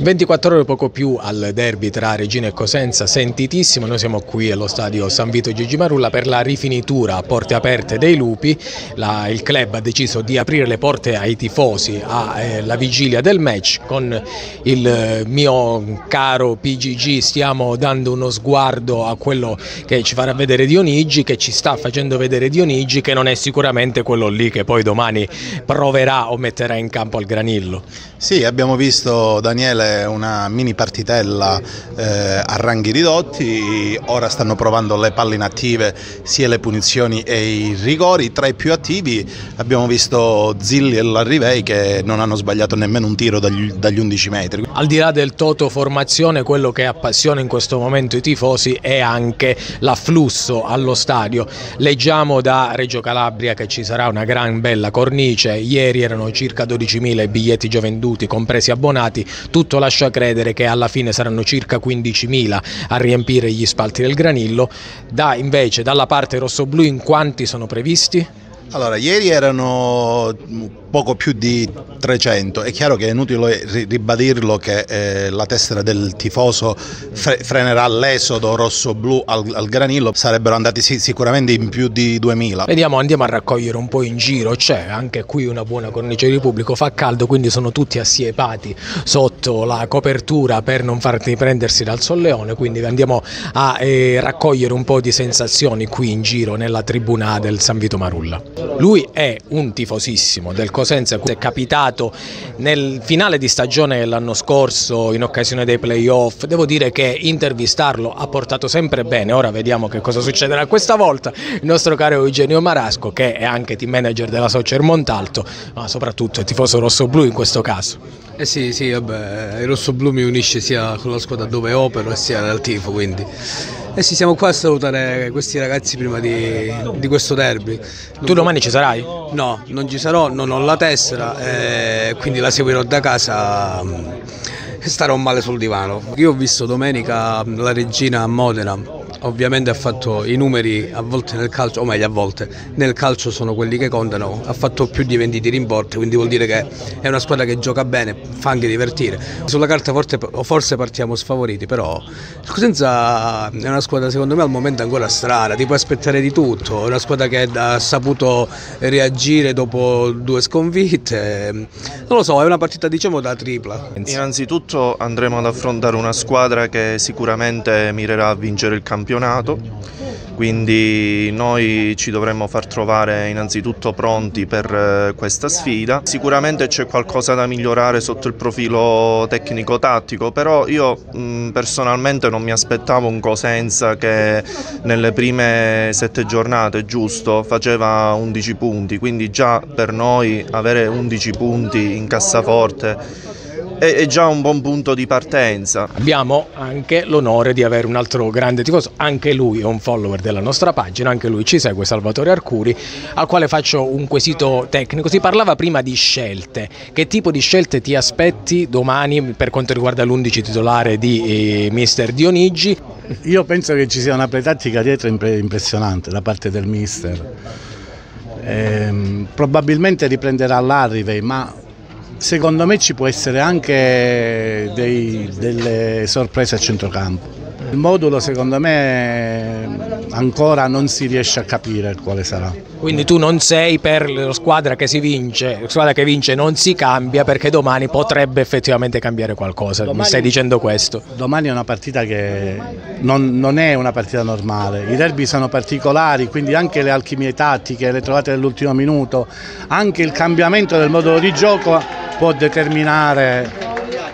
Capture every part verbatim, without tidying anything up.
ventiquattro ore poco più al derby tra Reggina e Cosenza, sentitissimo. Noi siamo qui allo stadio San Vito Gigi Marulla per la rifinitura a porte aperte dei Lupi. La, il club ha deciso di aprire le porte ai tifosi alla eh, vigilia del match. Con il mio caro P G G stiamo dando uno sguardo a quello che ci farà vedere Dionigi, che ci sta facendo vedere Dionigi, che non è sicuramente quello lì che poi domani proverà o metterà in campo al Granillo. Sì, abbiamo visto, Daniele, una mini partitella eh, a ranghi ridotti. Ora stanno provando le palle inattive, sia le punizioni e i rigori. Tra i più attivi abbiamo visto Zilli e Larrivei, che non hanno sbagliato nemmeno un tiro dagli, dagli undici metri. Al di là del toto formazione, quello che appassiona in questo momento i tifosi è anche l'afflusso allo stadio. Leggiamo da Reggio Calabria che ci sarà una gran bella cornice. Ieri erano circa dodicimila i biglietti già venduti, compresi abbonati. Tutto lascia credere che alla fine saranno circa quindicimila a riempire gli spalti del Granillo. Da invece dalla parte rossoblù in quanti sono previsti? Allora, ieri erano poco più di trecento. È chiaro che è inutile ribadirlo che eh, la tessera del tifoso fre frenerà l'esodo rosso-blu al, al Granillo. Sarebbero andati sì, sicuramente in più di duemila. Vediamo, andiamo a raccogliere un po' in giro. C'è anche qui una buona cornice di pubblico, fa caldo, quindi sono tutti assiepati sotto la copertura per non farti prendersi dal solleone. Quindi andiamo a eh, raccogliere un po' di sensazioni qui in giro nella tribuna del San Vito Marulla. Lui è un tifosissimo del Cosenza, è capitato nel finale di stagione dell'anno scorso in occasione dei playoff. Devo dire che intervistarlo ha portato sempre bene. Ora vediamo che cosa succederà questa volta. Il nostro caro Eugenio Marasco, che è anche team manager della Socer Montalto, ma soprattutto è tifoso rossoblu in questo caso. Eh sì, sì, vabbè, il rossoblù mi unisce sia con la squadra dove opero e sia nel tifo, quindi. Eh sì, siamo qua a salutare questi ragazzi prima di, di questo derby. Tu domani ci sarai? No, non ci sarò, non ho la tessera, eh, quindi la seguirò da casa e starò male sul divano. Io ho visto domenica la Reggina a Modena. Ovviamente ha fatto i numeri a volte nel calcio, o meglio a volte, nel calcio sono quelli che contano, ha fatto più di venti tiri in porta, quindi vuol dire che è una squadra che gioca bene, fa anche divertire. Sulla carta forse, forse partiamo sfavoriti, però il Cosenza è una squadra secondo me al momento ancora strana, ti puoi aspettare di tutto, è una squadra che ha saputo reagire dopo due sconfitte, non lo so, è una partita diciamo da tripla. Innanzitutto andremo ad affrontare una squadra che sicuramente mirerà a vincere il campionato. Quindi noi ci dovremmo far trovare innanzitutto pronti per questa sfida. Sicuramente c'è qualcosa da migliorare sotto il profilo tecnico-tattico, però io mh, personalmente non mi aspettavo un Cosenza che nelle prime sette giornate, giusto, faceva undici punti, quindi già per noi avere undici punti in cassaforte è già un buon punto di partenza. Abbiamo anche l'onore di avere un altro grande tifoso, anche lui è un follower della nostra pagina, anche lui ci segue, Salvatore Arcuri, al quale faccio un quesito tecnico. Si parlava prima di scelte, che tipo di scelte ti aspetti domani per quanto riguarda l'undici titolare di eh, mister Dionigi? Io penso che ci sia una pretattica dietro impressionante da parte del mister. Ehm, probabilmente riprenderà l'Arrivei, ma secondo me ci può essere anche dei, delle sorprese a centrocampo. Il modulo secondo me ancora non si riesce a capire quale sarà. Quindi tu non sei per la squadra che si vince, la squadra che vince non si cambia, perché domani potrebbe effettivamente cambiare qualcosa, domani, mi stai dicendo questo? Domani è una partita che non, non è una partita normale, i derby sono particolari, quindi anche le alchimie tattiche, le trovate nell'ultimo minuto, anche il cambiamento del modulo di gioco può determinare,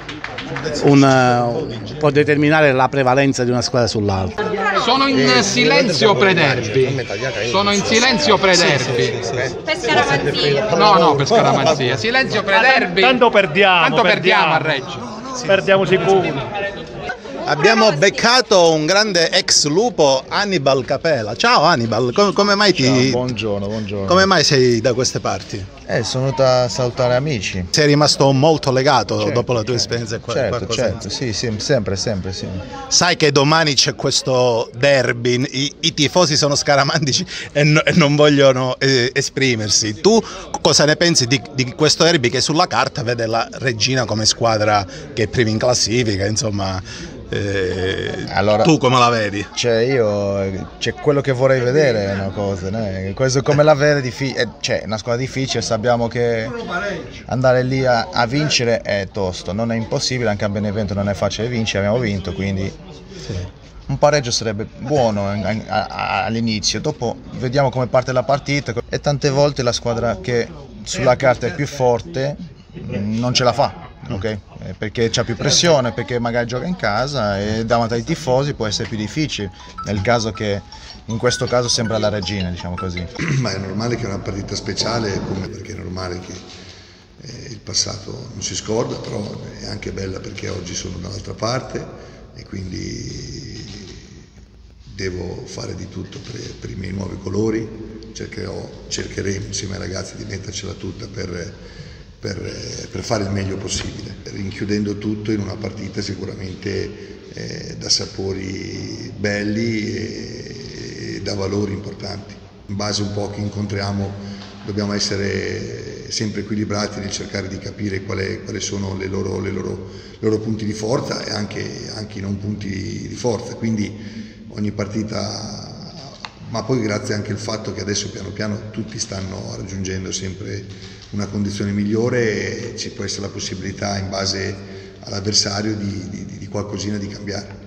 un, può determinare la prevalenza di una squadra sull'altra. Sono in silenzio pre-derby, sono in silenzio pre-derby. Per scaramanzia. No, no, per scaramanzia. Silenzio pre-derby. Tanto perdiamo. Tanto perdiamo, perdiamo a Reggio. Perdiamo sicuro. Abbiamo beccato un grande ex lupo, Hannibal Capela. Ciao Hannibal, come, come mai ti... Ciao, buongiorno, buongiorno. Come mai sei da queste parti? Eh, sono venuto a salutare amici. Sei rimasto molto legato Certo, dopo la tua certo, esperienza qua? Certo, certo, sì, sì, sempre, sempre, sì. Sai che domani c'è questo derby, i, i tifosi sono scaramantici e, no, e non vogliono eh, esprimersi. Tu cosa ne pensi di, di questo derby che sulla carta vede la Reggina come squadra che è prima in classifica, insomma... Eh, allora, tu come la vedi? Cioè io, cioè quello che vorrei vedere è una cosa, né? Questo come la vede, è, cioè, è una squadra difficile, sappiamo che andare lì a, a vincere è tosto, non è impossibile, anche a Benevento non è facile vincere, abbiamo vinto, quindi sì. Un pareggio sarebbe buono all'inizio, dopo vediamo come parte la partita e tante volte la squadra che sulla carta è più forte non ce la fa. Okay? Perché c'ha più pressione, perché magari gioca in casa e davanti ai tifosi può essere più difficile, nel caso che in questo caso sembra la Reggina, diciamo così. Ma è normale che è una partita speciale, come perché è normale che eh, il passato non si scorda, però è anche bella perché oggi sono dall'altra parte e quindi devo fare di tutto per, per i miei nuovi colori, cercherò, cercheremo insieme ai ragazzi di mettercela tutta per Per, per fare il meglio possibile, rinchiudendo tutto in una partita sicuramente eh, da sapori belli e, e da valori importanti. In base un po' a chi incontriamo dobbiamo essere sempre equilibrati nel cercare di capire quali qual sono le loro, le loro, loro punti di forza e anche, anche i non punti di forza, quindi ogni partita, ma poi grazie anche al fatto che adesso piano piano tutti stanno raggiungendo sempre una condizione migliore e ci può essere la possibilità in base all'avversario di, di, di qualcosina di cambiare.